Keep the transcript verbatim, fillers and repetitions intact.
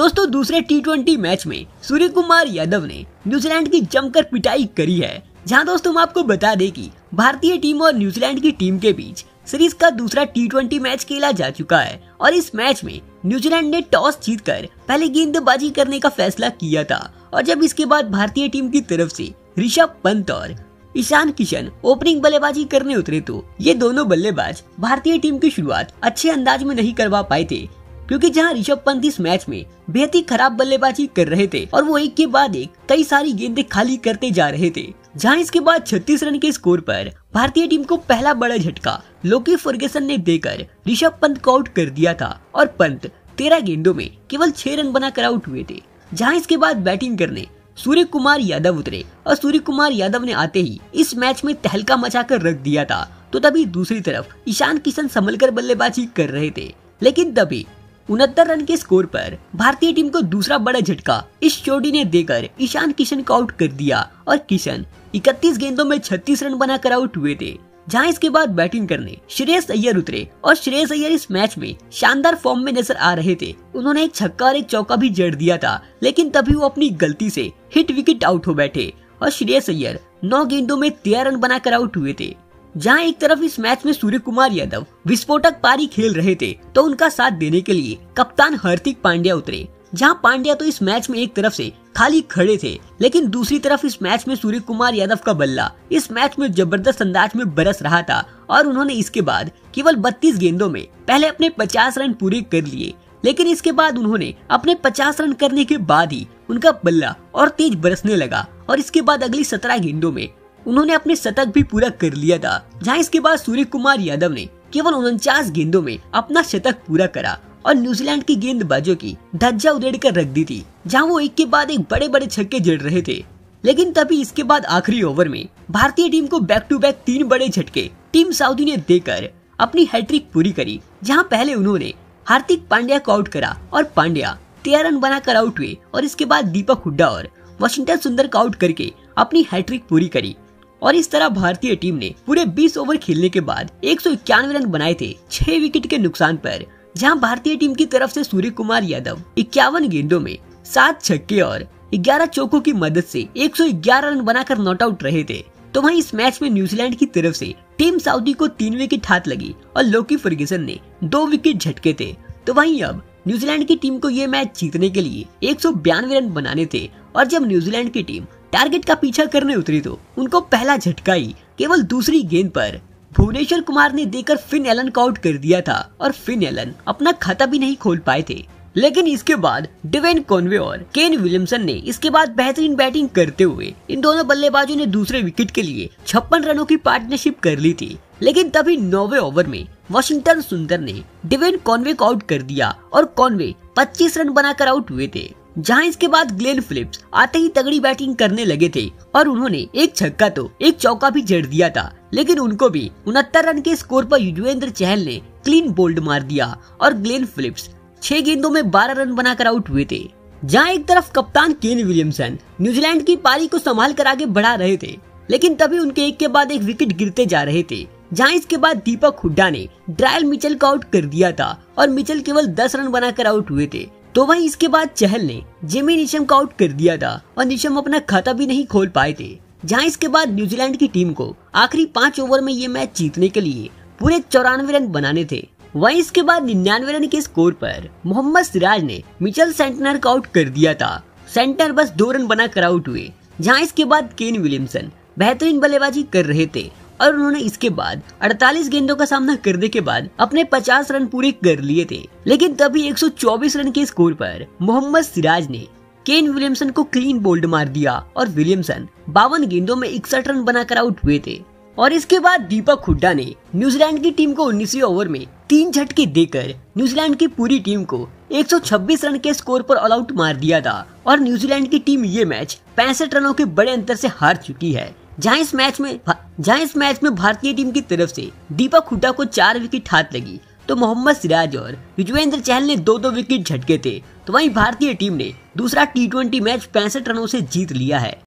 दोस्तों दूसरे T twenty match में सूर्य कुमार यादव ने न्यूजीलैंड की जमकर पिटाई करी है। जहां दोस्तों हम आपको बता दें कि भारतीय टीम और न्यूजीलैंड की टीम के बीच सीरीज का दूसरा टी ट्वेंटी मैच खेला जा चुका है और इस मैच में न्यूजीलैंड ने टॉस जीतकर पहले गेंदबाजी करने का फैसला किया था और जब इसके बाद भारतीय टीम की तरफ से ऋषभ पंत और ईशान किशन ओपनिंग बल्लेबाजी करने उतरे तो ये दोनों बल्लेबाज भारतीय टीम की शुरुआत अच्छे अंदाज में नहीं करवा पाए थे, क्योंकि जहां ऋषभ पंत इस मैच में बेहद ही खराब बल्लेबाजी कर रहे थे और वो एक के बाद एक कई सारी गेंदें खाली करते जा रहे थे। जहां इसके बाद छत्तीस रन के स्कोर पर भारतीय टीम को पहला बड़ा झटका लोकी फर्गुसन ने देकर ऋषभ पंत को आउट कर दिया था और पंत तेरह गेंदों में केवल छह रन बनाकर आउट हुए थे। जहां इसके बाद बैटिंग करने सूर्य कुमार यादव उतरे और सूर्य कुमार यादव ने आते ही इस मैच में तहलका मचाकर रख दिया था। तो तभी दूसरी तरफ ईशान किशन संभलकर बल्लेबाजी कर रहे थे, लेकिन तभी उनहत्तर रन के स्कोर पर भारतीय टीम को दूसरा बड़ा झटका इस चोटी ने देकर ईशान किशन को आउट कर दिया और किशन इकतीस गेंदों में छत्तीस रन बनाकर आउट हुए थे। जहां इसके बाद बैटिंग करने श्रेयस अय्यर उतरे और श्रेयस अय्यर इस मैच में शानदार फॉर्म में नजर आ रहे थे। उन्होंने एक छक्का और एक चौका भी जड़ दिया था, लेकिन तभी वो अपनी गलती से हिट विकेट आउट हो बैठे और श्रेयस अय्यर नौ गेंदों में तेरह रन बनाकर आउट हुए थे। जहां एक तरफ इस मैच में सूर्य कुमार यादव विस्फोटक पारी खेल रहे थे तो उनका साथ देने के लिए कप्तान हार्दिक पांड्या उतरे। जहां पांड्या तो इस मैच में एक तरफ से खाली खड़े थे, लेकिन दूसरी तरफ इस मैच में सूर्य कुमार यादव का बल्ला इस मैच में जबरदस्त अंदाज में बरस रहा था और उन्होंने इसके बाद केवल बत्तीस गेंदों में पहले अपने पचास रन पूरे कर लिए, लेकिन इसके बाद उन्होंने अपने पचास रन करने के बाद ही उनका बल्ला और तेज बरसने लगा और इसके बाद अगली सत्रह गेंदों में उन्होंने अपने शतक भी पूरा कर लिया था। जहां इसके बाद सूर्य कुमार यादव ने केवल उनचास गेंदों में अपना शतक पूरा करा और न्यूजीलैंड की गेंदबाजों की धज्जा उधेड़ कर रख दी थी, जहां वो एक के बाद एक बड़े बड़े छक्के जड़ रहे थे। लेकिन तभी इसके बाद आखिरी ओवर में भारतीय टीम को बैक टू बैक तीन बड़े झटके टीम साउदी ने देकर अपनी हैट्रिक पूरी करी। जहां पहले उन्होंने हार्दिक पांड्या को आउट करा और पांड्या तेरह रन बनाकर आउट हुए और इसके बाद दीपक हुड्डा और वाशिंगटन सुंदर को आउट करके अपनी हैट्रिक पूरी करी और इस तरह भारतीय टीम ने पूरे बीस ओवर खेलने के बाद एक सौ इक्यानवे रन बनाए थे छह विकेट के नुकसान पर। जहां भारतीय टीम की तरफ से सूर्य कुमार यादव इक्यावन गेंदों में सात छक्के और ग्यारह चौकों की मदद से एक सौ ग्यारह रन बनाकर नॉट आउट रहे थे। तो वहीं इस मैच में न्यूजीलैंड की तरफ से टीम साउदी को तीन विकेट हाथ लगी और लोकी फर्गुसन ने दो विकेट झटके थे। तो वहीं अब न्यूजीलैंड की टीम को ये मैच जीतने के लिए एक सौ बयानवे रन बनाने थे और जब न्यूजीलैंड की टीम टारगेट का पीछा करने उतरी तो उनको पहला झटका ही केवल दूसरी गेंद पर भुवनेश्वर कुमार ने देकर फिन एलन को आउट कर दिया था और फिन एलन अपना खाता भी नहीं खोल पाए थे। लेकिन इसके बाद डेवेन कॉनवे और केन विलियमसन ने इसके बाद बेहतरीन बैटिंग करते हुए इन दोनों बल्लेबाजों ने दूसरे विकेट के लिए छप्पन रनों की पार्टनरशिप कर ली थी। लेकिन तभी नौवे ओवर में वाशिंगटन सुंदर ने डेवेन कॉनवे को आउट कर दिया और कॉनवे पच्चीस रन बनाकर आउट हुए थे। जहां इसके बाद ग्लेन फिलिप्स आते ही तगड़ी बैटिंग करने लगे थे और उन्होंने एक छक्का तो एक चौका भी जड़ दिया था, लेकिन उनको भी उनहत्तर रन के स्कोर पर युजवेंद्र चहल ने क्लीन बोल्ड मार दिया और ग्लेन फिलिप्स छह गेंदों में बारह रन बनाकर आउट हुए थे। जहां एक तरफ कप्तान केन विलियमसन न्यूजीलैंड की पारी को संभाल कर आगे बढ़ा रहे थे, लेकिन तभी उनके एक के बाद एक विकेट गिरते जा रहे थे। जहां इसके बाद दीपक हुड्डा ने ड्रायल मिचेल को आउट कर दिया था और मिचेल केवल दस रन बनाकर आउट हुए थे। तो वहीं इसके बाद चहल ने जिमी नीशम को आउट कर दिया था और नीशम अपना खाता भी नहीं खोल पाए थे। जहां इसके बाद न्यूजीलैंड की टीम को आखिरी पांच ओवर में ये मैच जीतने के लिए पूरे चौरानवे रन बनाने थे। वहीं इसके बाद निन्यानवे रन के स्कोर पर मोहम्मद सिराज ने मिचेल सेंटनर को आउट कर दिया था। सेंटनर बस दो रन बनाकर आउट हुए। जहां इसके बाद केन विलियमसन बेहतरीन बल्लेबाजी कर रहे थे और उन्होंने इसके बाद अड़तालीस गेंदों का सामना करने के बाद अपने पचास रन पूरे कर लिए थे। लेकिन तभी एक सौ चौबीस रन के स्कोर पर मोहम्मद सिराज ने केन विलियमसन को क्लीन बोल्ड मार दिया और विलियमसन बावन गेंदों में इकसठ रन बनाकर आउट हुए थे। और इसके बाद दीपक हुड्डा ने न्यूजीलैंड की टीम को उन्नीसवें ओवर में तीन झटके देकर न्यूजीलैंड की पूरी टीम को एक सौ छब्बीस रन के स्कोर पर ऑल आउट मार दिया था और न्यूजीलैंड की टीम ये मैच पैंसठ रनों के बड़े अंतर से हार चुकी है। जहां इस मैच में जहां इस मैच में भारतीय टीम की तरफ से दीपक हुड्डा को चार विकेट हाथ लगी तो मोहम्मद सिराज और युजवेंद्र चहल ने दो दो विकेट झटके थे। तो वहीं भारतीय टीम ने दूसरा टी ट्वेंटी मैच पैंसठ रनों से जीत लिया है।